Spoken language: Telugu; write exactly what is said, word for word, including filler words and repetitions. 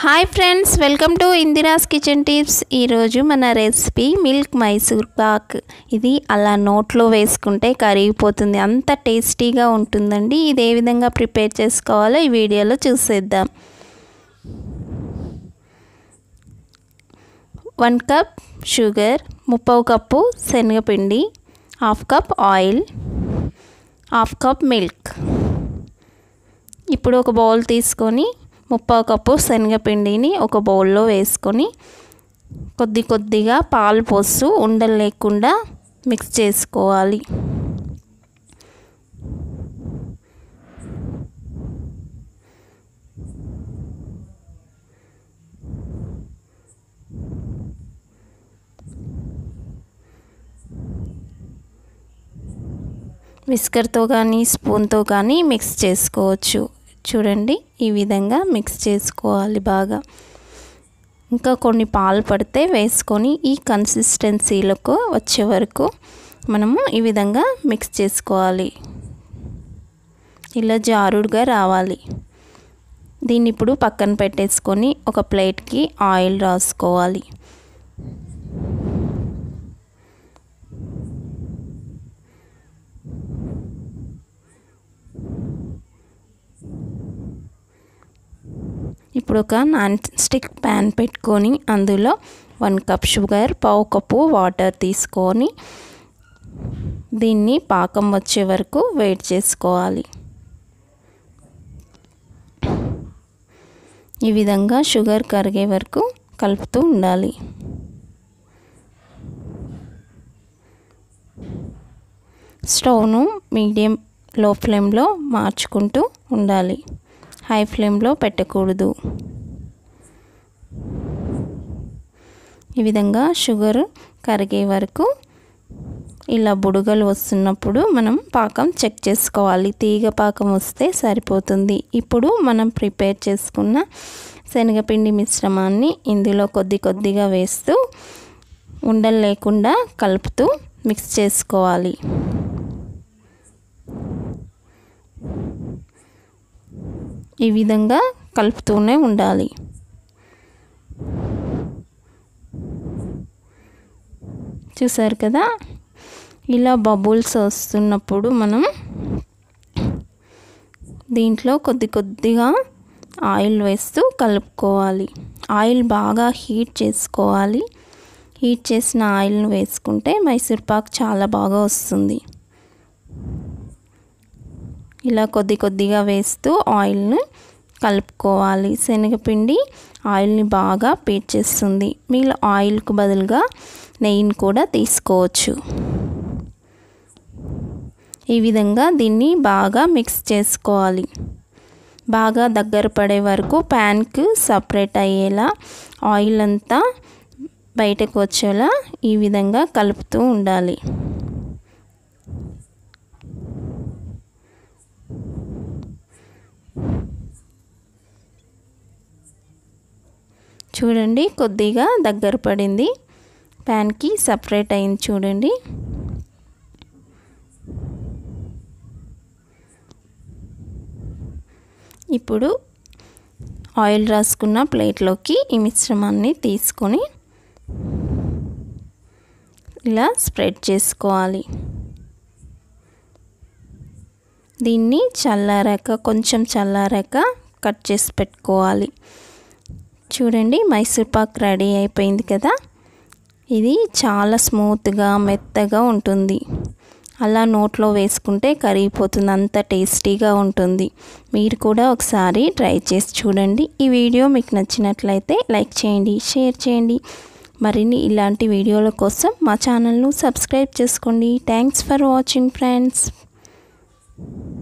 Hi friends, welcome to Indira's kitchen tips. ఈరోజు మన రెసిపీ మిల్క్ మైసూర్ పాక్. ఇది అలా నోట్లో వేసుకుంటే కరిగిపోతుంది, అంత టేస్టీగా ఉంటుందండి. ఇది ఏ విధంగా ప్రిపేర్ చేసుకోవాలో ఈ వీడియోలో చూసేద్దాం. వన్ కప్ షుగర్, ముప్పావు కప్పు శనగపిండి, half cup oil, half cup milk. ఇప్పుడు ఒక బౌల్ తీసుకొని ముప్పావు కప్పు శనగపిండిని ఒక బౌల్లో వేసుకొని కొద్ది కొద్దిగా పాలు పోస్తూ ఉండలు లేకుండా మిక్స్ చేసుకోవాలి. విస్కర్తో కానీ స్పూన్తో కానీ మిక్స్ చేసుకోవచ్చు. చూడండి, ఈ విధంగా మిక్స్ చేసుకోవాలి బాగా. ఇంకా కొన్ని పాలు పడితే వేసుకొని ఈ కన్సిస్టెన్సీలకు వచ్చే వరకు మనము ఈ విధంగా మిక్స్ చేసుకోవాలి. ఇలా జారుడుగా రావాలి. దీన్ని ఇప్పుడు పక్కన పెట్టేసుకొని ఒక ప్లేట్కి ఆయిల్ రాసుకోవాలి. ఇప్పుడు ఒక నాన్ స్టిక్ ప్యాన్ పెట్టుకొని అందులో వన్ కప్ షుగర్, పావు కప్పు వాటర్ తీసుకొని దీన్ని పాకం వచ్చే వరకు వెయిట్ చేసుకోవాలి. ఈ విధంగా షుగర్ కరిగే వరకు కలుపుతూ ఉండాలి. స్టవ్ను మీడియం లో ఫ్లేమ్లో మార్చుకుంటూ ఉండాలి, హై ఫ్లేమ్లో పెట్టకూడదు. ఈ విధంగా షుగర్ కరిగే వరకు ఇలా బుడగలు వస్తున్నప్పుడు మనం పాకం చెక్ చేసుకోవాలి. తీగ పాకం వస్తే సరిపోతుంది. ఇప్పుడు మనం ప్రిపేర్ చేసుకున్న శనగపిండి మిశ్రమాన్ని ఇందులో కొద్ది కొద్దిగా వేస్తూ ఉండలు లేకుండా కలుపుతూ మిక్స్ చేసుకోవాలి. ఈ విధంగా కలుపుతూనే ఉండాలి. చూసారు కదా, ఇలా బబుల్స్ వస్తున్నప్పుడు మనం దీంట్లో కొద్ది కొద్దిగా ఆయిల్ వేస్తూ కలుపుకోవాలి. ఆయిల్ బాగా హీట్ చేసుకోవాలి. హీట్ చేసిన ఆయిల్ను వేసుకుంటే మైసూర్ పాక్ చాలా బాగా వస్తుంది. ఇలా కొద్ది కొద్దిగా వేస్తూ ఆయిల్ని కలుపుకోవాలి. శనగపిండి ఆయిల్ని బాగా పీల్చేస్తుంది. మీరు ఆయిల్కు బదులుగా నెయ్యిని కూడా తీసుకోవచ్చు. ఈ విధంగా దీన్ని బాగా మిక్స్ చేసుకోవాలి. బాగా దగ్గర పడే వరకు ప్యాన్కు సపరేట్ అయ్యేలా, ఆయిల్ అంతా బయటకు వచ్చేలా ఈ విధంగా కలుపుతూ ఉండాలి. చూడండి, కొద్దిగా దగ్గర పడింది, ప్యాన్కి సపరేట్ అయింది. చూడండి, ఇప్పుడు ఆయిల్ రాసుకున్న ప్లేట్లోకి ఈ మిశ్రమాన్ని తీసుకొని ఇలా స్ప్రెడ్ చేసుకోవాలి. దీన్ని చల్లారాక, కొంచెం చల్లారాక కట్ చేసి పెట్టుకోవాలి. చూడండి, మైసూర్ పాక్ రెడీ అయిపోయింది కదా. ఇది చాలా స్మూత్గా మెత్తగా ఉంటుంది. అలా నోట్లో వేసుకుంటే కరిగిపోతుంది, అంత టేస్టీగా ఉంటుంది. మీరు కూడా ఒకసారి ట్రై చేసి చూడండి. ఈ వీడియో మీకు నచ్చినట్లయితే లైక్ చేయండి, షేర్ చేయండి. మరిన్ని ఇలాంటి వీడియోల కోసం మా ఛానల్ను సబ్స్క్రైబ్ చేసుకోండి. Thanks for watching friends.